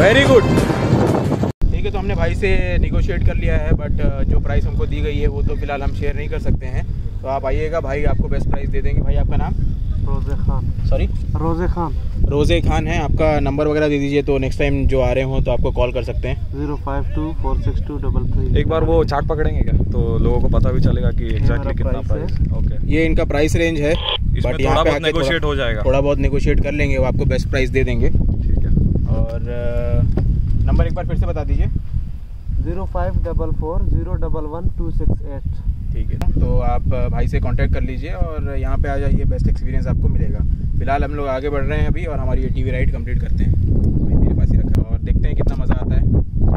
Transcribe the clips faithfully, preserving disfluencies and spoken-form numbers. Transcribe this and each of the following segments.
Very good. ठीक है, तो हमने भाई से निगोशिएट कर लिया है, बट जो प्राइस हमको दी गई है वो तो फिलहाल हम शेयर नहीं कर सकते हैं। तो आप आइएगा, भाई आपको बेस्ट प्राइस दे देंगे। भाई आपका नाम? रोज़े खान। सॉरी? रोज़े खान। रोज़े खान है। आपका नंबर वगैरह दे दीजिए, तो नेक्स्ट टाइम जो आ रहे हो तो आपको कॉल कर सकते हैं। Zero five two four six two double three. एक बार वो चार्ट पकड़ेंगे क्या, तो लोगों को पता भी चलेगा कि एग्जैक्टली कितना प्राइस। ओके, ये इनका प्राइस रेंज है, बट यहाँ पे नेगोशिएट हो जाएगा, थोड़ा बहुत नेगोशिएट कर लेंगे, वो आपको बेस्ट प्राइस दे देंगे। ठीक है। और नंबर एक बार फिर से बता दीजिए। Zero five double four zero double one two six eight. ठीक है, तो आप भाई से कांटेक्ट कर लीजिए और यहाँ पे आ जाइए, बेस्ट एक्सपीरियंस आपको मिलेगा। फिलहाल हम लोग आगे बढ़ रहे हैं अभी, और हमारी ये टीवी राइड कंप्लीट करते हैं। भाई मेरे पास ही रखा है, और देखते हैं कितना मज़ा आता है।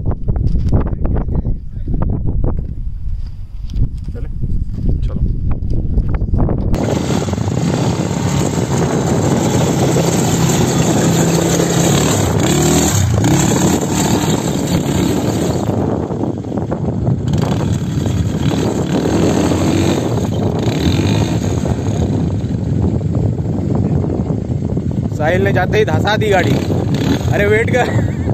चले चलो। साहिल ने जाते ही धंसा दी गाड़ी। अरे वेट कर।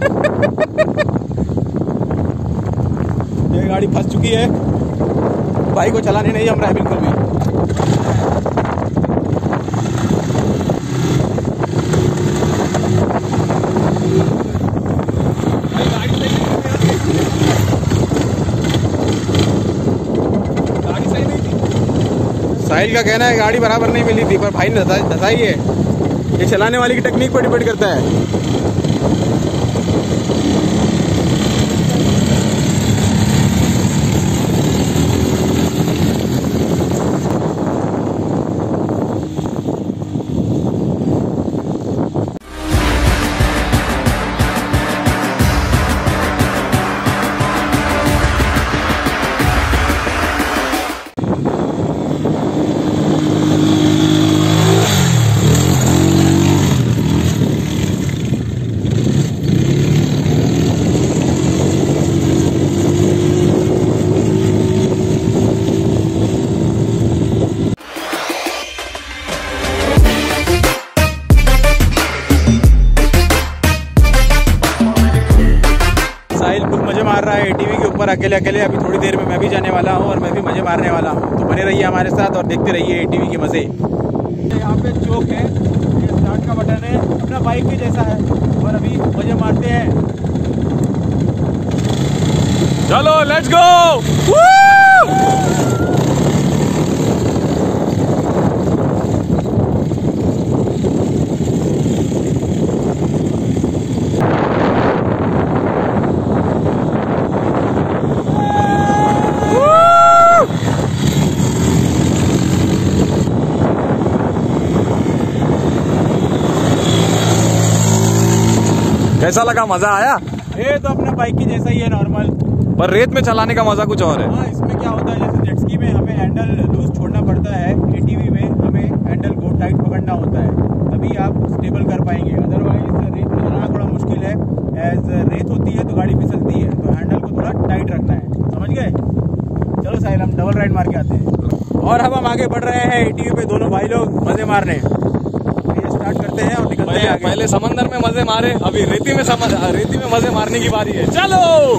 ये गाड़ी फंस चुकी है, भाई को चलाने नहीं हम रहा है बिल्कुल भी। गाड़ी सही नहीं थी। साहिल का कहना है गाड़ी बराबर नहीं मिली थी, पर भाई ने धंसाई है। ये चलाने वाले की टेक्निक पर डिपेंड करता है। मार रहा है एटीवी के ऊपर अकेले अकेले। अभी थोड़ी देर में मैं भी जाने वाला हूँ और मैं भी मजे मारने वाला हूँ, तो बने रहिए हमारे साथ और देखते रहिए एटीवी के मजे। यहाँ पे चौक है, ये स्टार्ट का बटन है, अपना बाइक के जैसा है, और अभी मजे मारते हैं। चलो लेट्स गो। कैसा लगा, मजा आया? ये तो अपने बाइक की जैसा ही है नॉर्मल, पर रेत में चलाने का मजा कुछ और है। हाँ, इसमें क्या होता है, जैसे जेट स्की में हमें हैंडल लूज छोड़ना पड़ता है, एटीवी में हमें हैंडल को टाइट पकड़ना होता है, तभी आप स्टेबल कर पाएंगे। अदरवाइज रेत में चलाना थोड़ा मुश्किल है। एज रेत होती है तो गाड़ी फिसलती है, तो हैंडल को थोड़ा टाइट रखना है, समझ गए? चलो साहिल, हम डबल राइड मार के आते हैं। और अब हम आगे बढ़ रहे हैं एटीवी पे, दोनों भाई लोग मजे मारने। स्टार्ट करते हैं और निकलते हैं आगे। पहले समंदर में मजे मारे, अभी रेती में समझ रेती में मजे मारने की बारी है। चलो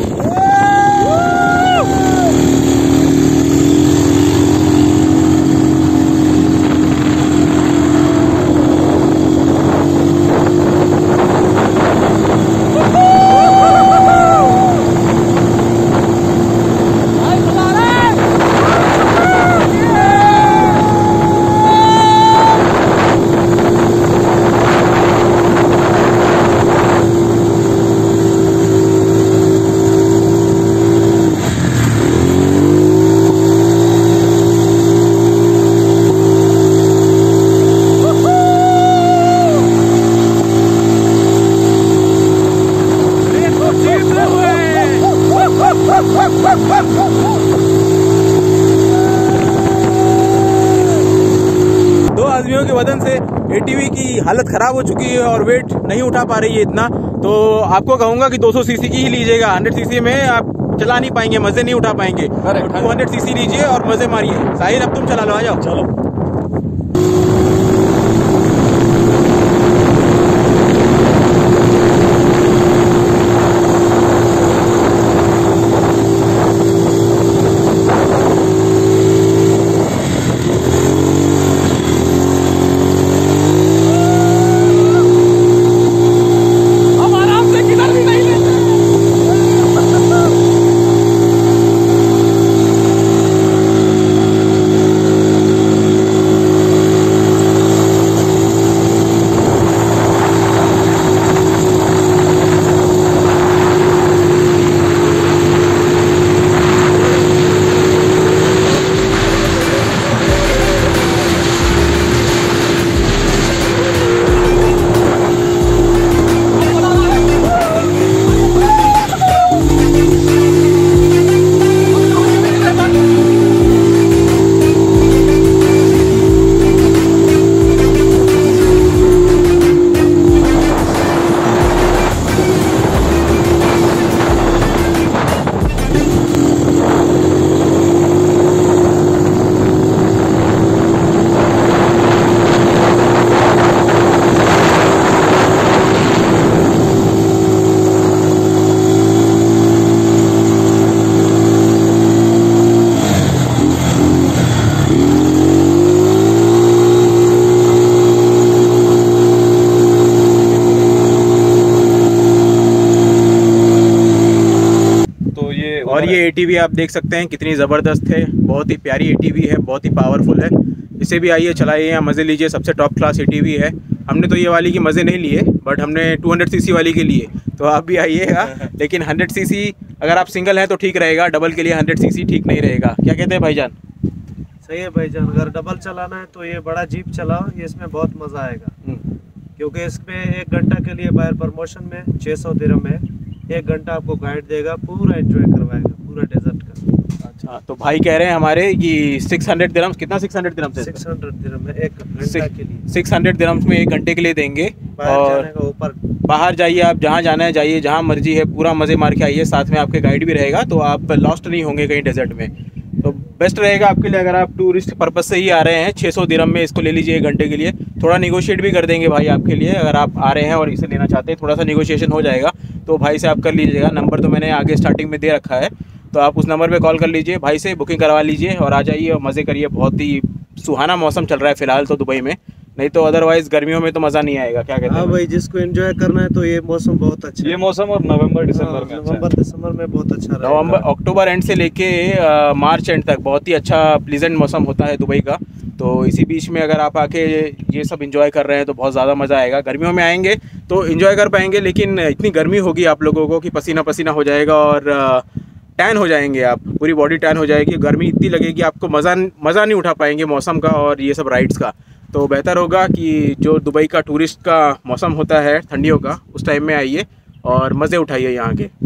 दो आदमियों के वजन से एटीवी की हालत खराब हो चुकी है और वेट नहीं उठा पा रही है इतना, तो आपको कहूंगा कि दो सौ सीसी की ही लीजिएगा। हंड्रेड सीसी में आप चला नहीं पाएंगे, मजे नहीं उठा पाएंगे। टू हंड्रेड सीसी लीजिए और मजे मारिए। साहिल अब तुम चला लो, आ जाओ। चलो और ये एटीवी आप देख सकते हैं कितनी ज़बरदस्त है, बहुत ही प्यारी एटीवी है, बहुत ही पावरफुल है। इसे भी आइए चलाइए, यहाँ मज़े लीजिए, सबसे टॉप क्लास एटीवी है। हमने तो ये वाली की मज़े नहीं लिए, बट हमने टू हंड्रेड सीसी वाली के लिए, तो आप भी आइएगा। लेकिन हंड्रेड सीसी अगर आप सिंगल हैं तो ठीक रहेगा, डबल के लिए हंड्रेड सीसी ठीक नहीं रहेगा। क्या कहते हैं भाईजान? सही है भाईजान, अगर डबल चलाना है तो ये बड़ा जीप चलाओ, ये इसमें बहुत मज़ा आएगा, क्योंकि इसमें एक घंटा के लिए बाहर प्रमोशन में छः सौ दिरहम है, एक घंटा आपको गाइड देगा, पूरा एंजॉय करवाएगा पूरा डेजर्ट का। अच्छा, तो भाई कह रहे हैं हमारे कि सिक्स हंड्रेड दिरहम्स, कितना सिक्स हंड्रेड दिरहम्स है? सिक्स हंड्रेड दिरहम है एक घंटा के लिए, सिक्स हंड्रेड दिरहम्स में एक घंटे के लिए देंगे। और ऊपर बाहर जाइए, आप जहाँ जाना है जाइए, जहाँ मर्जी है, पूरा मज़े मार के आइए, साथ में आपके गाइड भी रहेगा, तो आप लॉस्ट नहीं होंगे कहीं डेजर्ट में। तो बेस्ट रहेगा आपके लिए, अगर आप टूरिस्ट पर्पस से ही आ रहे हैं। छः सौ दिरहम में इसको ले लीजिए एक घंटे के लिए, थोड़ा निगोशिएट भी कर देंगे भाई आपके लिए, अगर आप आ रहे हैं और इसे लेना चाहते हैं, थोड़ा सा निगोशिएशन हो जाएगा, तो भाई से आप कर लीजिएगा। नंबर तो मैंने आगे स्टार्टिंग में दे रखा है, तो आप उस नंबर पे कॉल कर लीजिए, भाई से बुकिंग करवा लीजिए और आ जाइए और मज़े करिए। बहुत ही सुहाना मौसम चल रहा है फ़िलहाल तो दुबई में, नहीं तो अदरवाइज़ गर्मियों में तो मज़ा नहीं आएगा। क्या कहते हैं? हाँ भाई, जिसको एंजॉय करना है तो ये मौसम बहुत अच्छा है। ये मौसम और नवंबर दिसंबर में, नवंबर दिसंबर में बहुत अच्छा रहेगा। नवंबर अक्टूबर एंड से लेके मार्च एंड तक बहुत ही अच्छा प्लीजेंट मौसम होता है दुबई का। तो इसी बीच में अगर आप आके ये सब एंजॉय कर रहे हैं तो बहुत ज़्यादा मज़ा आएगा। गर्मियों में आएंगे तो एंजॉय कर पाएंगे, लेकिन इतनी गर्मी होगी आप लोगों को कि पसीना पसीना हो जाएगा और टैन हो जाएंगे आप, पूरी बॉडी टैन हो जाएगी, गर्मी इतनी लगेगी आपको, मज़ा मज़ा नहीं उठा पाएंगे मौसम का और ये सब राइड्स का। तो बेहतर होगा कि जो दुबई का टूरिस्ट का मौसम होता है ठंडियों का, उस टाइम में आइए और मज़े उठाइए यहाँ के।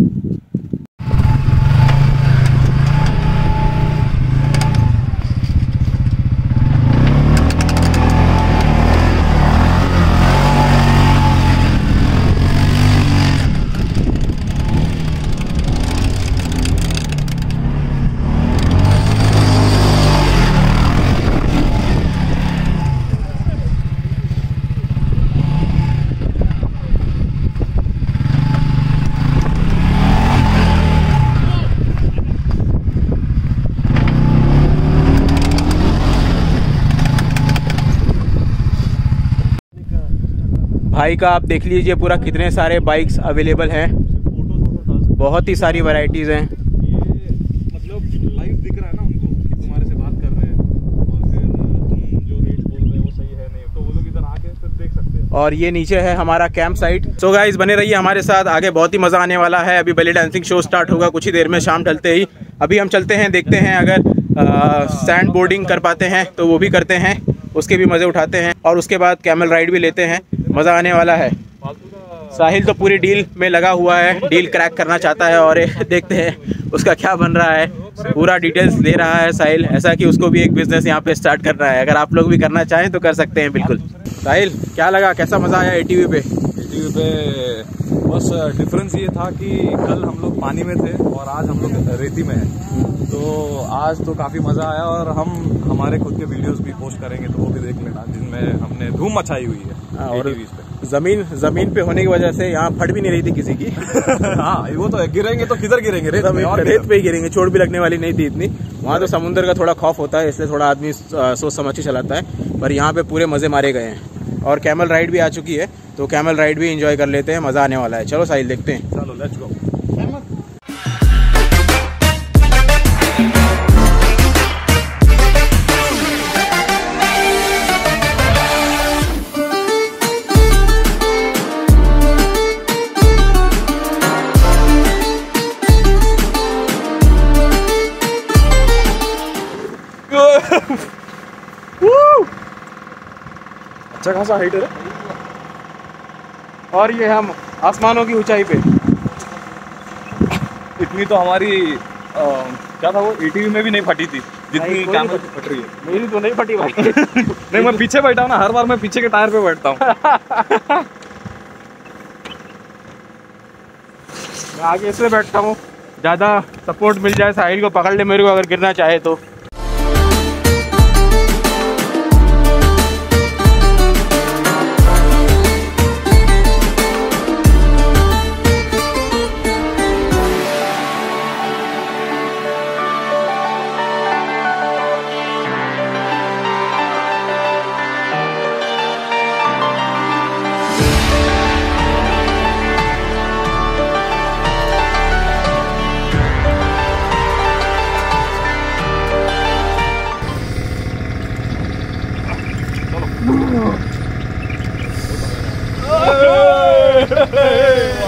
भाई का आप देख लीजिए पूरा कितने सारे बाइक्स अवेलेबल हैं, बहुत ही सारी वैरायटीज़ हैं। मतलब लाइव दिख रहा है ना उनको कि तुम्हारे से बात कर रहे हैं और फिर तुम जो रेट बोल रहे हो वो सही है नहीं, तो वो लोग इधर आके फिर देख सकते हैं। और ये नीचे है हमारा कैंप साइट। सो गाइस बने रहिए हमारे साथ, आगे बहुत ही मज़ा आने वाला है। अभी बेली डांसिंग शो स्टार्ट होगा कुछ ही देर में, शाम ढलते ही। अभी हम चलते हैं, देखते हैं अगर सैंड बोर्डिंग कर पाते हैं तो वो भी करते हैं, उसके भी मज़े उठाते हैं और उसके बाद कैमल राइड भी लेते हैं। मज़ा आने वाला है। साहिल तो पूरी डील में लगा हुआ है, डील क्रैक करना चाहता है और देखते हैं उसका क्या बन रहा है। पूरा डिटेल्स ले रहा है साहिल, ऐसा कि उसको भी एक बिजनेस यहाँ पे स्टार्ट करना है। अगर आप लोग भी करना चाहें तो कर सकते हैं बिल्कुल। साहिल क्या लगा, कैसा मज़ा आया एटीवी पे? एटीवी पे बस डिफरेंस ये था कि कल हम लोग पानी में थे और आज हम लोग रेती में हैं, तो आज तो काफ़ी मज़ा आया और हम हमारे खुद के वीडियोस भी पोस्ट करेंगे तो वो भी देख लेना, जिनमें हमने धूम मचाई हुई है। और जमीन जमीन पे होने की वजह से यहाँ फट भी नहीं रही थी किसी की। हाँ, वो तो गिरेंगे तो किधर गिरेंगे, रेत में, और रेत पे ही गिरेंगे, चोट भी लगने वाली नहीं थी इतनी। वहाँ तो समुद्र का थोड़ा खौफ होता है, इसलिए थोड़ा आदमी सोच समझ के चलाता है, पर यहाँ पे पूरे मज़े मारे गए हैं। और कैमल राइड भी आ चुकी है, तो कैमल राइड भी एंजॉय कर लेते हैं, मज़ा आने वाला है। चलो साहिल देखते हैं। चलो लेट्स गो। अच्छा खासा हाइट है और ये हम आसमानों की ऊंचाई पे। इतनी तो हमारी आ, क्या था वो एटीवी में भी नहीं फटी थी जितनी कैमल फट रही है। मेरी तो नहीं फटी भाई। नहीं, मैं पीछे बैठा हूँ ना, हर बार मैं पीछे के टायर पे बैठता हूँ। मैं आगे इसलिए बैठता हूँ, ज़्यादा सपोर्ट मिल जाए, साहिल को पकड़ ले मेरे को अगर गिरना चाहे तो।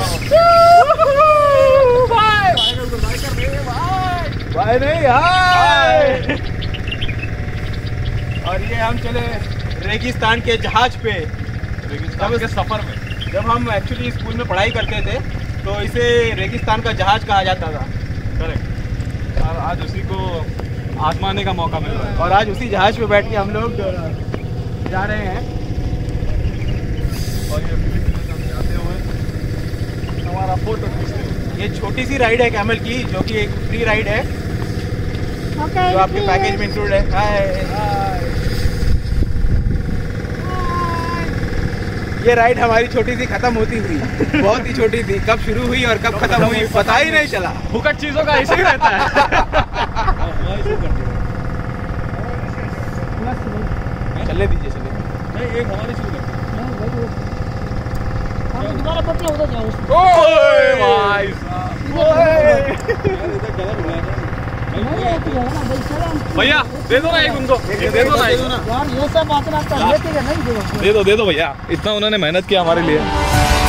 भाई नहीं हाय। और ये हम चले रेगिस्तान के जहाज पे, रेगिस्तान के सफर में। जब हम एक्चुअली स्कूल में पढ़ाई करते थे तो इसे रेगिस्तान का जहाज कहा जाता था। करेक्ट। और आज उसी को आजमाने का मौका मिल रहा है और आज उसी जहाज पे बैठ के हम लोग जा रहे हैं। और ये जाते हुए हमारा फोटो खींचते हुए। ये छोटी सी राइड है कैमल की, जो कि एक फ्री राइड है Okay, जो आपके पैकेज में इंक्लूड है। हाय। ये राइड हमारी छोटी सी खत्म होती हुई, बहुत ही छोटी थी, कब शुरू हुई और कब खत्म हुई पता ही नहीं चला। फुकट चीजों का ऐसे ही रहता है। चलने दीजिए, चलने दीजिए। नहीं, एक हमारी शुरू करते हैं। दोबारा पटना उधर जाओ। ओए भाई भैया दे दो ना एक उनको, दे दो ना एक। यार ये सब बात ना कर लेते हैं नहीं। दे दो दे दो भैया, इतना उन्होंने मेहनत किया हमारे लिए।